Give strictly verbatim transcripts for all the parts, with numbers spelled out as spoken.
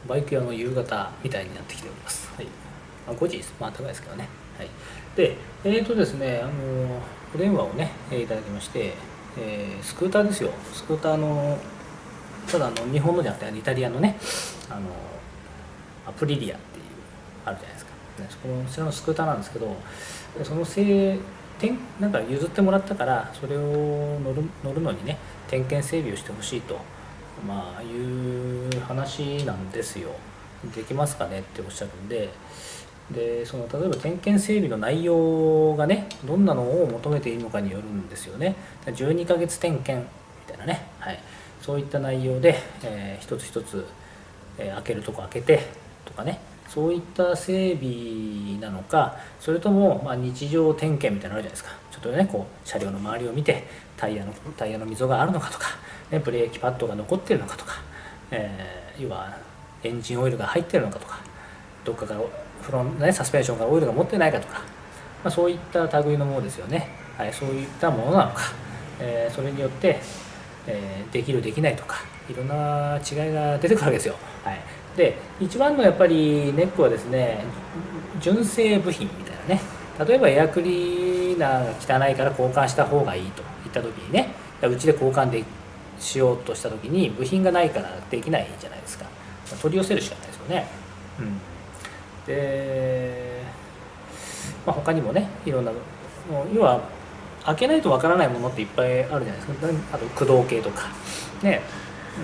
バイク屋の夕方みたいになってきております。はい。あ、ごじです。まあ高いですけどね。はい。で、えーとですね、あの、お電話をね、いただきまして、えースクーターですよ。スクーターの、ただあの、日本のじゃなくて、イタリアのね、あの、アプリリアっていう、あるじゃないですか。ね、そこの、そちらのスクーターなんですけど、そのせい、点なんか譲ってもらったからそれを乗る乗るのにね、点検整備をしてほしいと、まあいう話なんですよ。できますかねっておっしゃるんで、でその例えば点検整備の内容がね、どんなのを求めているのかによるんですよね。じゅうにかげつ点検みたいなね、はい、そういった内容で、えー一つ一つ、えー開けるとこ開けてとかね、そういった整備なのか、それともまあ日常点検みたいなのあるじゃないですか。ちょっとね、こう車両の周りを見て、タイヤのタイヤの溝があるのかとか、ね、ブレーキパッドが残っているのかとか、えー要はエンジンオイルが入っているのかとか、どっかからフロン、ね、サスペンションからオイルが持ってないかとか、まあ、そういった類のものですよね。はい、そういったものなのか、えーそれによって、えーできるできないとか、いろんな違いが出てくるわけですよ。はい、で一番のやっぱりネックはですね、純正部品みたいなね。例えばエアクリーナーが汚いから交換した方がいいといった時にね、うちで交換でしようとした時に部品がないからできないじゃないですか。取り寄せるしかないですよね。うん、で、まあ、他にもね、いろんな、要は開けないとわからないものっていっぱいあるじゃないですか。あと駆動系とかね、うん、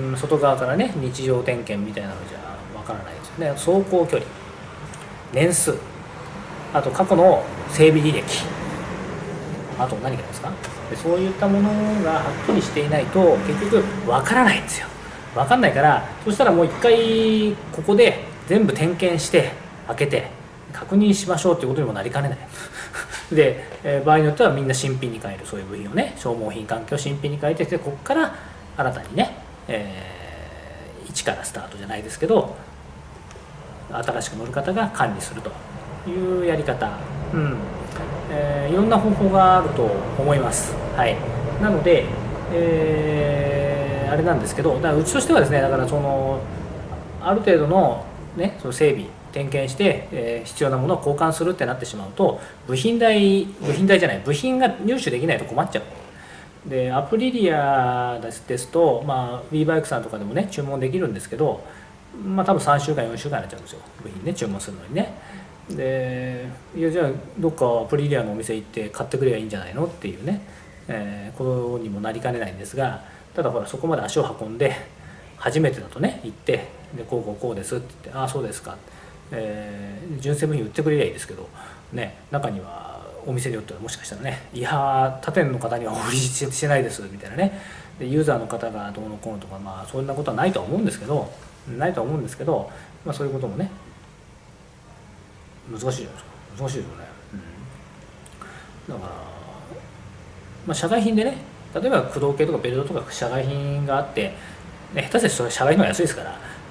外側からね、日常点検みたいなのじゃわからないですよね。走行距離、年数、あと過去の整備履歴、あと何がですか。でそういったものがはっきりしていないと結局わからないんですよ。わかんないから、そしたらもう一回ここで全部点検して開けて確認しましょうということにもなりかねないで、えー場合によってはみんな新品に変える、そういう部品をね、消耗品関係を新品に変えてきて、ここから新たにね、えー一からスタートじゃないですけど、新しく乗る方が管理するというやり方、うんえーいろんな方法があると思います。はい、なので、えーあれなんですけど、だからうちとしてはですね、だからそのある程度の、ね、その整備点検して、えー必要なものを交換するってなってしまうと、部品代部品代じゃない部品が入手できないと困っちゃう。でアプリリアですと、まあ、ウィーバイクさんとかでもね注文できるんですけど、まあ多分さんしゅうかんよんしゅうかんになっちゃうんですよ、部品ね、注文するのにね。でいやじゃあどっかアプリリアのお店行って買ってくればいいんじゃないのっていうね、えーことにもなりかねないんですが、ただほらそこまで足を運んで初めてだとね行って、でこうこうこうですって言って、ああそうですか、えー純正部品売ってくれりゃいいですけどね、中にはお店によってはもしかしたらね、いや他店の方にはお売りしてないですみたいなね、でユーザーの方がどうのこうのとか、まあそんなことはないとは思うんですけどないとは思うんですけど、まあ、そういうこともね難しいじゃないですか。難しいですよね。うん、だから、まあ、社外品でね、例えば駆動系とかベルトとか社外品があって、ね、下手してそれ社外品の方が安いですから、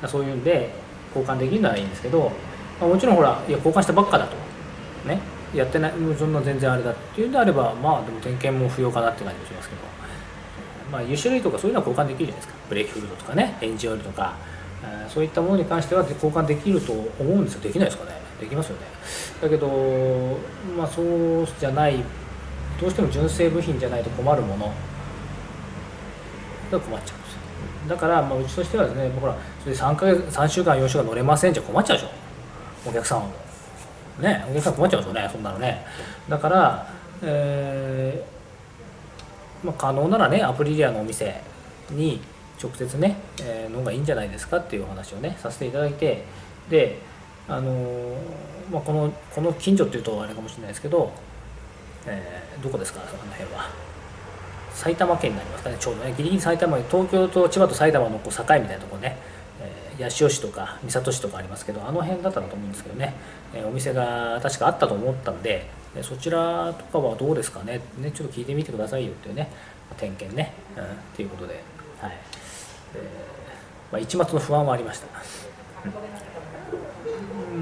そういうんで交換できるのはいいんですけど、まあ、もちろんほらいや交換したばっかだとね、やってない、もうそんな全然あれだっていうんであれば、まあでも点検も不要かなって感じもしますけど、まあ油種類とかそういうのは交換できるじゃないですか。ブレーキフルードとかね、エンジンオイルとか、えーそういったものに関しては交換できると思うんですよ。できないですかね。できますよね。だけど、まあそうじゃない、どうしても純正部品じゃないと困るものが困っちゃうんですよ。だから、まあ、うちとしてはですね、ほらそれでさんかげつさんしゅうかんよんしゅうかん乗れませんじゃ困っちゃうでしょ、お客さんは。ね、お客さん困っちゃうんですよね、そんなのね。だから、えーまあ、可能ならね、アプリリアのお店に直接ね、えーの方がいいんじゃないですかっていうお話をねさせていただいて、で、あのーまあ、このこの近所っていうとあれかもしれないですけど、えーどこですか、その辺は。埼玉県になりますかね、ちょうどね、ギリギリ埼玉、東京と千葉と埼玉のこう境みたいなところね、えー八潮市とか三郷市とかありますけど、あの辺だったらと思うんですけどね、えーお店が確かあったと思ったんで、えそちらとかはどうですかね、ねちょっと聞いてみてくださいよっていうね、点検ね、うん、っていうことで、はい、えーまあ、一抹の不安はありました。うん、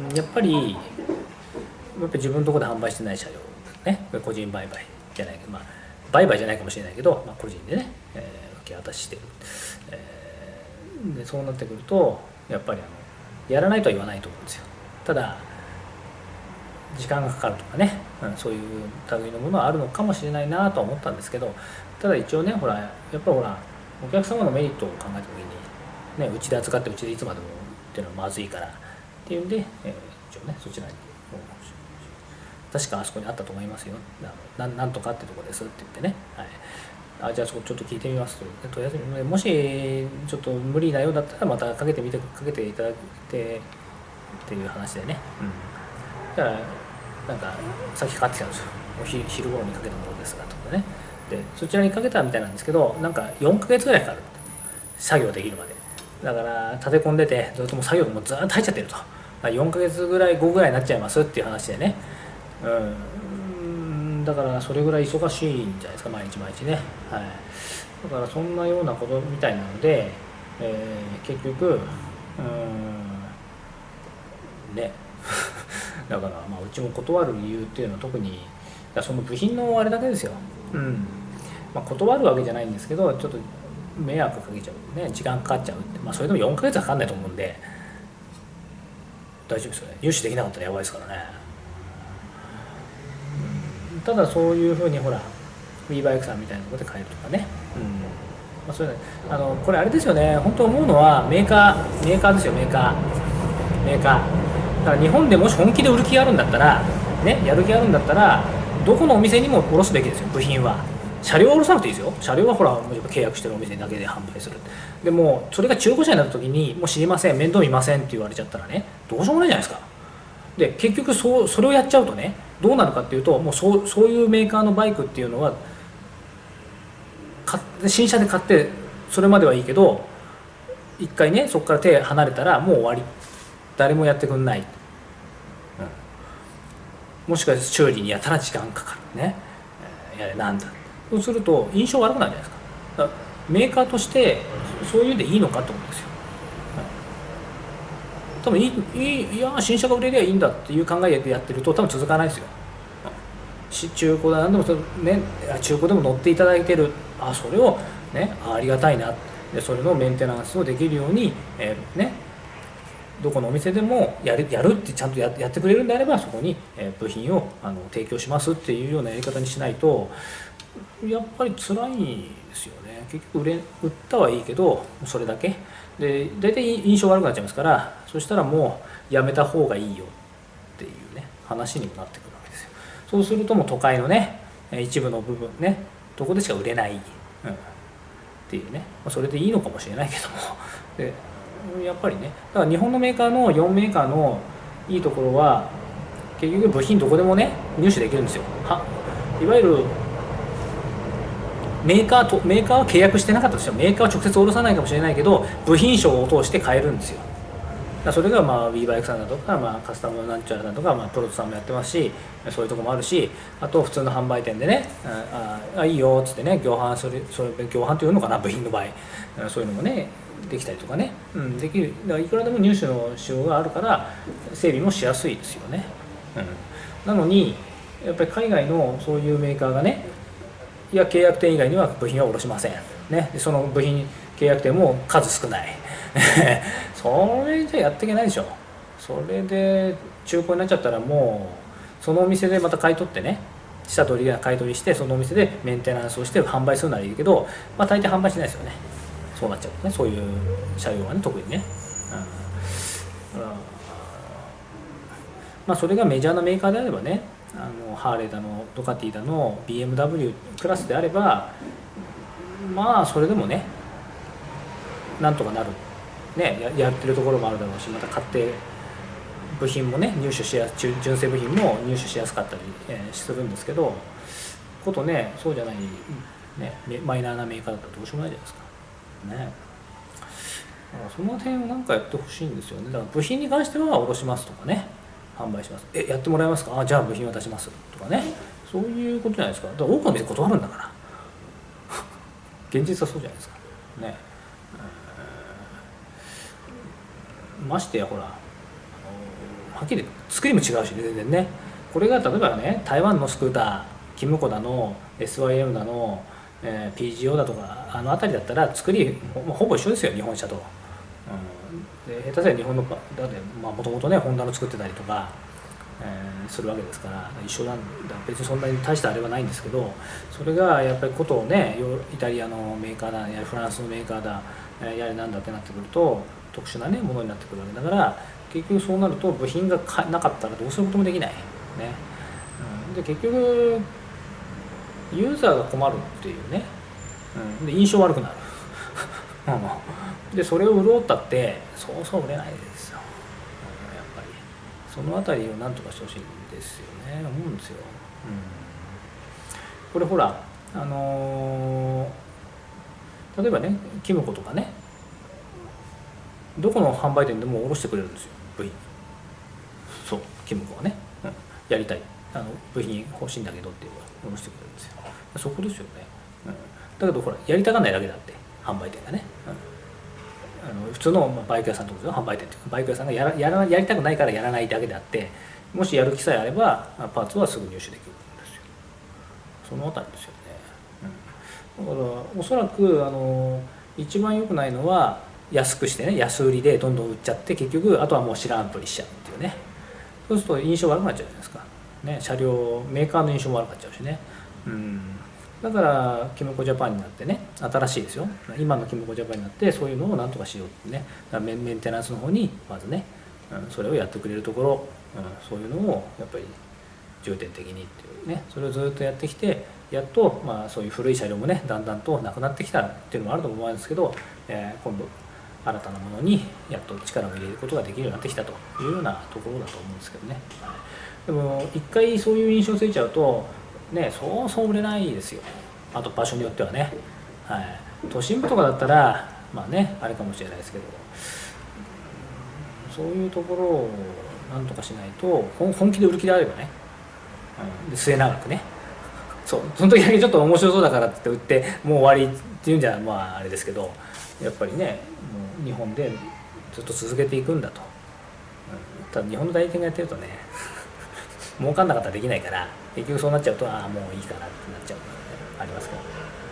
んやっぱり、やっぱり自分のところで販売してない車両、ね、個人売買じゃないけど、まあ、売買じゃないかもしれないけど、まあ、個人でね、えー受け渡ししてる、えでそうなってくるとやっぱりあのやらないとは言わないと思うんですよ。ただ時間がかかるとかね、うん、そういう類のものはあるのかもしれないなとは思ったんですけど、ただ一応ねほらやっぱほらお客様のメリットを考えた時に、ね、うちで扱ってうちでいつまでもっていうのはまずいからっていうんで、えー、一応ねそちらに確かあそこにあったと思いますよ、ななんとかってとこですって言ってね、はい、あじゃあそこちょっと聞いてみますと、とりあえずもしちょっと無理なようだったらまたかけてみてかけていただいてっていう話でね、うん、だからなんかさっきかかってきたんですよ、お昼昼頃にかけたものですがとかね、でそちらにかけたみたいなんですけど、なんかよんかげつぐらいかかる作業できるまで、だから立て込んでてずっともう作業がもうずっと入っちゃってると、よんかげつぐらい後ぐらいになっちゃいますっていう話でね、うん、だからそれぐらい忙しいんじゃないですか毎日毎日ね、はい、だからそんなようなことみたいなので、えー、結局うんねだからまあうちも断る理由っていうのは特にその部品のあれだけですよ、うんまあ、断るわけじゃないんですけどちょっと迷惑かけちゃうね、時間かかっちゃうって、まあ、それでもよんかげつはかかんないと思うんで大丈夫ですよね、入手できなかったらやばいですからね、うん、ただそういうふうにほら WeBike バイクさんみたいなところで買えるとかね、うんまあ、それあのこれあれですよね、本当思うのはメーカーメーカーですよ、メーカーメーカーだから日本でもし本気で売る気があるんだったらね、やる気があるんだったらどこのお店にも卸すべきですよ、部品は。車両は卸さなくていいですよ、車両はほら契約してるお店だけで販売する。でもそれが中古車になった時にもう知りません、面倒見ませんって言われちゃったらね、どうしようもないじゃないですか。で結局そうそれをやっちゃうとね、どうなるかっていうと、もうそうそういうメーカーのバイクっていうのは新車で買ってそれまではいいけど一回ねそこから手離れたらもう終わり、誰もやってくんない、うん、もしかして修理にやたら時間かかるね、えー、やれなんだ、そうすると印象悪くなるじゃないですか。だからメーカーとしてそういうんでいいのかと思うんですよ、多分いいいいいや新車が売れりゃいいんだっていう考えでやってると多分続かないですよ。中古だ何でもそれ、ね、中古でも乗っていただいてる、あそれを、ね、ありがたいなで、それのメンテナンスをできるように、えーね、どこのお店でもやるやるってちゃんと や, やってくれるんであればそこに、えー、部品をあの提供しますっていうようなやり方にしないとやっぱり辛いですよね。結局売れ売ったはいいけどそれだけで大体印象悪くなっちゃいますから、そしたらもうやめた方がいいよっていうね話にもなってくるわけですよ。そうするともう都会のね一部の部分ねどこでしか売れない、うん、っていうね、まあ、それでいいのかもしれないけどもでやっぱりねだから日本のメーカーのよんメーカーのいいところは結局部品どこでもね入手できるんですよ。はいわゆるメーカーとメーカーは契約してなかったとしてもメーカーは直接下ろさないかもしれないけど部品商を通して買えるんですよ。それがまあ WeBike バイクさんだとか、まあ、カスタムなんちゃらだとか、まあ、プロトさんもやってますし、そういうところもあるし、あと普通の販売店でねああいいよっつってね業販それそれ業販というのかな部品の場合そういうのもねできたりとかね、うん、できる。だからいくらでも入手の仕様があるから整備もしやすいですよね、うん、なのにやっぱり海外のそういうメーカーがねいや契約店以外には部品は卸しません、ね、でその部品契約店も数少ないそれじゃやっていけないでしょ。それで中古になっちゃったらもうそのお店でまた買い取ってね下取りや買い取りしてそのお店でメンテナンスをして販売するならいいけど、まあ、大抵販売しないですよね。そうなっちゃうとねそういう車両はね特にね、うん、まあそれがメジャーなメーカーであればねあのハーレーだのドカティだの ビーエムダブリュー クラスであればまあそれでもねなんとかなる、ね、や, やってるところもあるだろうし、また買って部品もね入手しやす純正部品も入手しやすかったり、えー、するんですけどことねそうじゃない、ね、マイナーなメーカーだったらどうしようもないじゃないですかね。その辺を何かやってほしいんですよね。だから部品に関しては卸しますとかね販売します、えやってもらえますか、あじゃあ部品は出しますとかね、そういうことじゃないですか。だから多くの店断るんだから現実はそうじゃないですかね、えー、ましてやほらはっきり作りも違うしね全然ね。これが例えばね台湾のスクーターキムコだの エスワイエム だの、えー、ピージーオー だとかあの辺りだったら作りほぼ一緒ですよ日本車と。 で下手すりゃ日本のだってもともとねホンダの作ってたりとか、えー、するわけですから一緒なんだ。別にそんなに大したあれはないんですけど、それがやっぱりことをねイタリアのメーカーだやフランスのメーカーだやれなんだってなってくると特殊なねものになってくるわけだから、結局そうなると部品がなかったらどうすることもできないね、うん、で結局ユーザーが困るっていうね、うん、で印象悪くなるでそれを売ろうったってそうそう売れないですよ、うん、やっぱりそのあたりをなんとかしてほしいんですよね、思うんですよ、うん、これほらあのー、例えばねキムコとかねどこの販売店でも卸してくれるんですよ部品。そうキムコはね、うん、やりたいあの部品欲しいんだけどっていうのを卸してくれるんですよ。そこですよね、うん、だけどほらやりたがらないだけだって販売店がね、うん、あの普通のバイク屋さんとかですよ販売店っていうかバイク屋さんがやらやらやりたくないからやらないだけであって、もしやる気さえあればパーツはすぐ入手できるんですよ。そのあたりですよね、うん、だからおそらくあの一番良くないのは安くしてね安売りでどんどん売っちゃって結局あとはもう知らんぷりしちゃうっていうね。そうすると印象悪くなっちゃうじゃないですか、ね、車両メーカーの印象も悪くなっちゃうしね、うん、だからキムコジャパンになってね新しいですよ今のキムコジャパンになってそういうのをなんとかしようってねメンテナンスの方にまずね、うん、それをやってくれるところ、うん、そういうのをやっぱり重点的にっていうねそれをずっとやってきてやっと、まあ、そういう古い車両もねだんだんとなくなってきたっていうのもあると思うんですけど、えー、今度新たなものにやっと力を入れることができるようになってきたというようなところだと思うんですけどね。でも一回そういう印象ついちゃうとねそうそう売れないですよ。あと場所によってはね、はい、都心部とかだったらまあねあれかもしれないですけど、そういうところをなんとかしないと本気で売る気であればね、うん、で末永くねそうその時だけちょっと面白そうだからって売ってもう終わりっていうんじゃまああれですけど、やっぱりねもう日本でずっと続けていくんだと、うん、ただ日本の代理店がやってるとね儲かんなかったらできないから結局そうなっちゃうとああもういいかなってなっちゃうのがありますから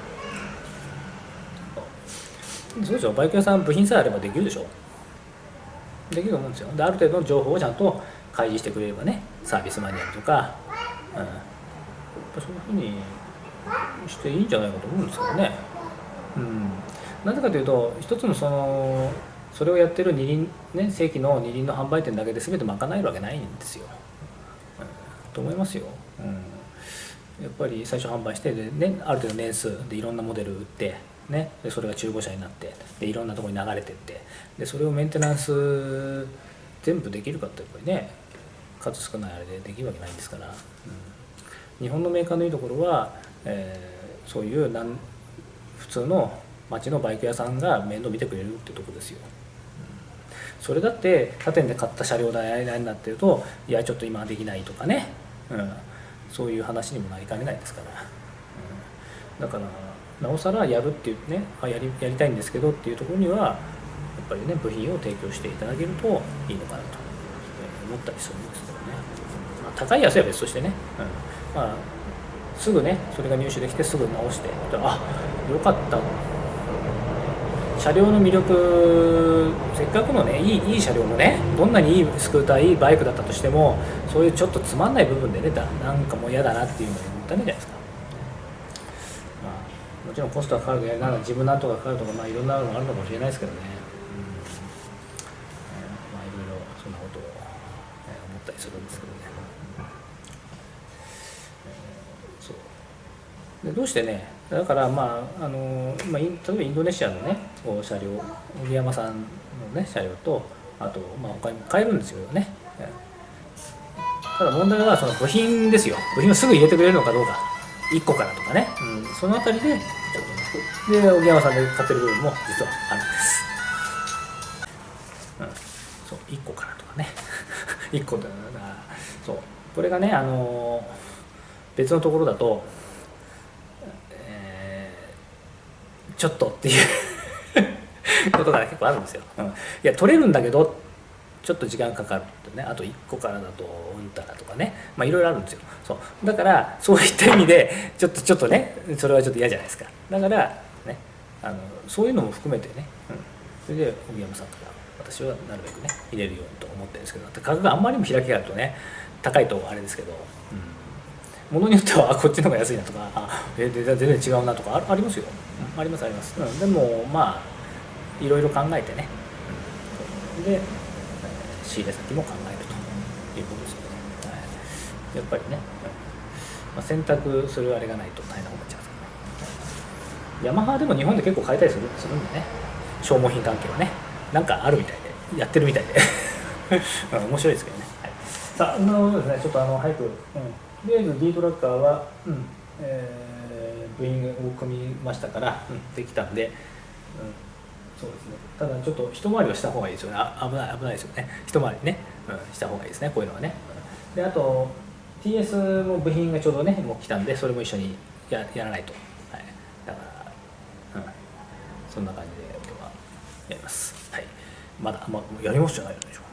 、ね、そうでしょバイク屋さん部品さえあればできるでしょできると思うんですよ。である程度の情報をちゃんと開示してくれればねサービスマニュアルとか、うん、やっぱそういうふうにしていいんじゃないかと思うんですけどね。うん、なぜかというと一つのそのそれをやってる二輪、ね、正規の二輪の販売店だけで全て賄えるわけないんですよ、うん、と思いますよ、うん、やっぱり最初販売してで、ね、ある程度年数でいろんなモデル売って、ね、でそれが中古車になってでいろんなところに流れてってでそれをメンテナンス全部できるかってやっぱりね数少ないあれでできるわけないんですから、うん、日本のメーカーのいいところは、えー、そういうなん普通の町のバイク屋さんが面倒見てくれるってとこですよ、うん、それだって他店で買った車両代になってるといやちょっと今はできないとかね、うん、そういう話にもなりかねないですから、うん、だからなおさらやるっていうねやり、やりたいんですけどっていうところにはやっぱりね部品を提供していただけるといいのかなと思ったりするんですけどね、まあ、高い安いは別としてね、うん、まあすぐねそれが入手できてすぐ直してあよかった車両の魅力せっかくのねいい、いい車両もねどんなにいいスクーターいいバイクだったとしてもそういうちょっとつまんない部分でねなんかもう嫌だなっていうのにもったいないじゃないですか、まあ、もちろんコストがかかるでなんか自分なんとかかかるとか、まあ、いろんなのがあるのかもしれないですけどね、うんえー、まあいろいろそんなことを、えー、思ったりするんですけどね、えー、そうでどうしてねだからまああの、まあ、例えばインドネシアのね車両荻山さんのね車両とあとまあ他にも買えるんですよね。ただ問題はその部品ですよ。部品をすぐ入れてくれるのかどうかいっこからとかね、うん、そのあたりでちょっとねで荻山さんで買ってる部分も実はあるんです、うん、そういっこからとかねいっこだからそうこれがねあの別のところだとちょっとっていうことが結構あるんですよ、うん、いや取れるんだけどちょっと時間かかるとねあといっこからだとうんたらとかねまあいろいろあるんですよそうだからそういった意味でちょっとちょっとねそれはちょっと嫌じゃないですかだからねあのそういうのも含めてね、うん、それで荻山さんから私はなるべくね入れるようにと思ってるんですけど、価格があんまりにも開きがあるとね高いとあれですけど、うん、ものによってはこっちの方が安いなとか、あえ全然違うなとか あ, ありますよ、うん、ありますあります、うん、でもまあいろいろ考えてね、うん、で仕入れ先も考えるということですよね、はい、やっぱりね、まあ、選択するあれがないと大変なことになっちゃうんですけどね。ヤマハでも日本で結構買えたりするするんでね、消耗品関係はねなんかあるみたいでやってるみたいで面白いですけどね、はい、さあ今のですねちょっとあの早く、うん、とりあえず D トラッカーは、うんえー、部員を組みましたから、うん、できたんで、うん、そうですね、ただちょっと一回りはした方がいいですよね、あ危ない危ないですよね、一回りね、うん、した方がいいですね、こういうのはね。であと ティーエス の部品がちょうどねもう来たんで、それも一緒に や, やらないと、はい、だから、うん、そんな感じで今日はやります。はい、まだ、まあ、やりますじゃないのでしょう。